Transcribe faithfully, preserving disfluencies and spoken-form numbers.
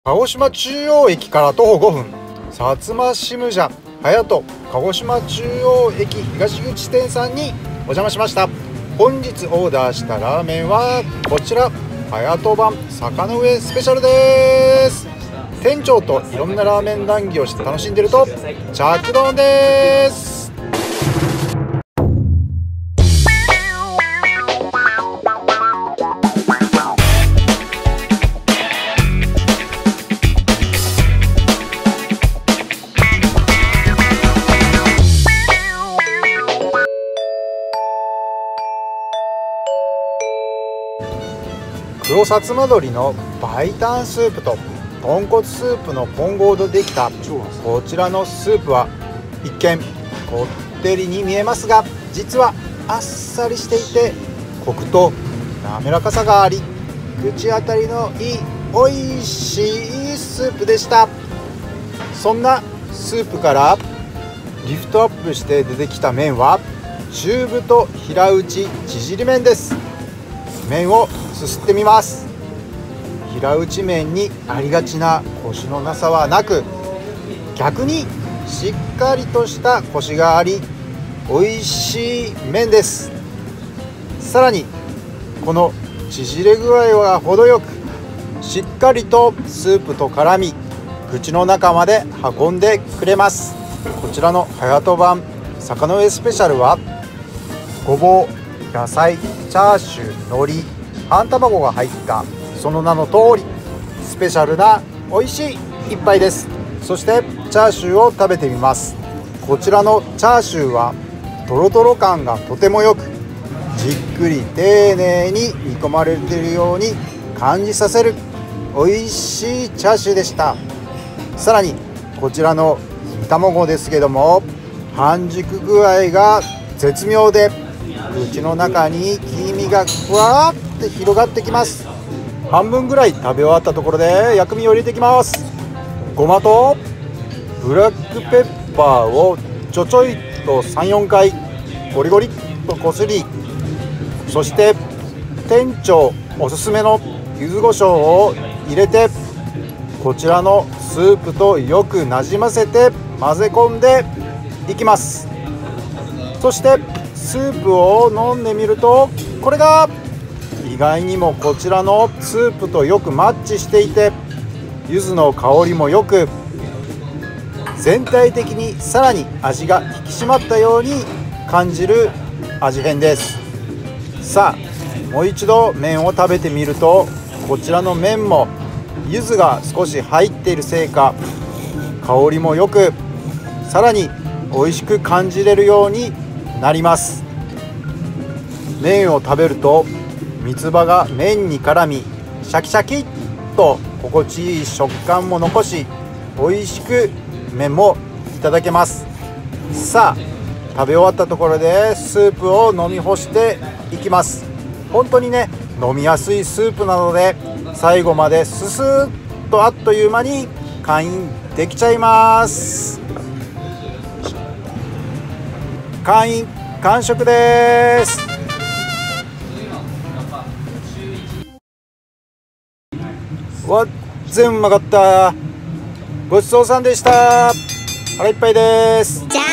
鹿児島中央駅から徒歩ごふん、薩摩シムジャ隼人鹿児島中央駅東口店さんにお邪魔しました。本日オーダーしたラーメンはこちら、隼人版坂の上スペシャルです。店長といろんなラーメン談義をして楽しんでると着丼です。黒薩摩鶏の白湯スープと豚骨スープの混合でできたこちらのスープは一見こってりに見えますが、実はあっさりしていてコクと滑らかさがあり、口当たりのいいおいしいスープでした。そんなスープからリフトアップして出てきた麺は中太平打ち縮り麺です。麺をすすってみます。平打ち麺にありがちなコシのなさはなく、逆にしっかりとしたコシがあり美味しい麺です。さらにこの縮れ具合は程よくしっかりとスープと絡み口の中まで運んでくれます。こちらの隼人版坂の上スペシャルはごぼう、野菜、チャーシュー、海苔、半卵が入ったその名の通りスペシャルな美味しい一杯です。そしてチャーシューを食べてみます。こちらのチャーシューはトロトロ感がとてもよく、じっくり丁寧に煮込まれているように感じさせる美味しいチャーシューでした。さらにこちらの煮卵ですけども、半熟具合が絶妙で口の中に黄身がふわーって広がってきます。半分ぐらい食べ終わったところで薬味を入れていきます。ごまとブラックペッパーをちょちょいと さんよん 回ゴリゴリっとこすり、そして店長おすすめの柚子胡椒を入れてこちらのスープとよくなじませて混ぜ込んでいきます。そしてスープを飲んでみると、これが意外にもこちらのスープとよくマッチしていて、柚子の香りもよく、全体的にさらに味が引き締まったように感じる味変です。さあもう一度麺を食べてみると、こちらの麺も柚子が少し入っているせいか香りもよく、さらに美味しく感じれるようになります。麺を食べると三つ葉が麺に絡みシャキシャキっと心地いい食感も残し、美味しく麺もいただけます。さあ食べ終わったところでスープを飲み干していきます。本当にね飲みやすいスープなので最後まですすーっとあっという間に完飲できちゃいます。完飲完食です。わっ全うまかった。ごちそうさんでした。腹いっぱいです。 じゃあ